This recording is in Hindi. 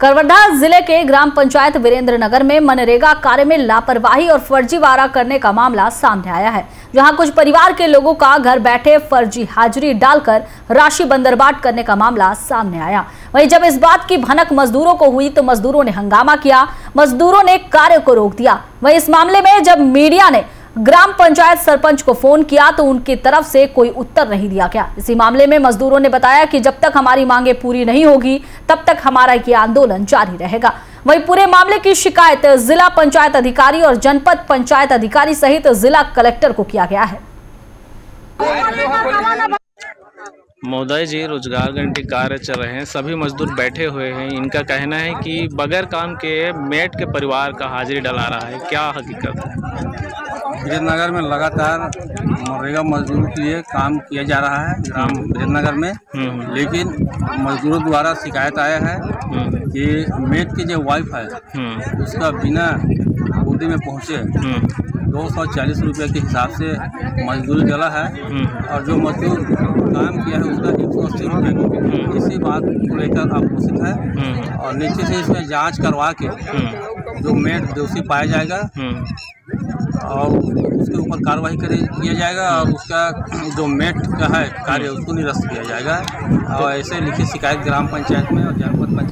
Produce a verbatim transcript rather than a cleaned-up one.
करवरधा जिले के ग्राम पंचायत वीरेंद्र नगर में मनरेगा कार्य में लापरवाही और फर्जीवाड़ा करने का मामला सामने आया है, जहां कुछ परिवार के लोगों का घर बैठे फर्जी हाजिरी डालकर राशि बंदरबाट करने का मामला सामने आया। वहीं जब इस बात की भनक मजदूरों को हुई तो मजदूरों ने हंगामा किया, मजदूरों ने कार्य को रोक दिया। वहीं इस मामले में जब मीडिया ने ग्राम पंचायत सरपंच को फोन किया तो उनकी तरफ से कोई उत्तर नहीं दिया गया। इसी मामले में मजदूरों ने बताया कि जब तक हमारी मांगे पूरी नहीं होगी तब तक हमारा ये आंदोलन जारी रहेगा। वहीं पूरे मामले की शिकायत जिला पंचायत अधिकारी और जनपद पंचायत अधिकारी सहित जिला कलेक्टर को किया गया है। महोदय जी, रोजगार गारंटी कार्य चल रहे हैं, सभी मजदूर बैठे हुए हैं। इनका कहना है कि बगैर काम के मेट के परिवार का हाजिरी डला रहा है, क्या हकीकत है? वीरेंद्र नगर में लगातार मनरेगा मजदूर के लिए काम किया जा रहा है ग्राम वीरेंद्र नगर में, लेकिन मजदूरों द्वारा शिकायत आया है कि मेट की जो वाइफ है उसका बिना ड्यूटी में पहुँचे दो सौ चालीस रुपये के हिसाब से मजदूरी डला है और जो मजदूर काम किया है उसका एक सौ अस्सी रुपये। इसी बात को लेकर आक्रोशित है और नीचे से इसमें जांच करवा के जो मेट दोषी पाया जाएगा और उसके ऊपर कार्रवाई करे किया जाएगा और उसका जो मेट का है कार्य उसको निरस्त किया जाएगा। और ऐसे लिखित शिकायत ग्राम पंचायत में और जनपद पंचायत